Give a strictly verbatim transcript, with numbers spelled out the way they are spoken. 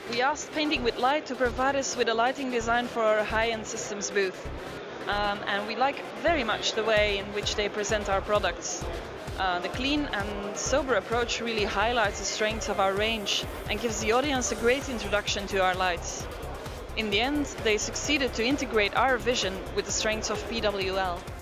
we asked Painting with Light to provide us with a lighting design for our high-end systems booth. Um, and we like very much the way in which they present our products. Uh, the clean and sober approach really highlights the strengths of our range and gives the audience a great introduction to our lights. In the end, they succeeded to integrate our vision with the strengths of P W L.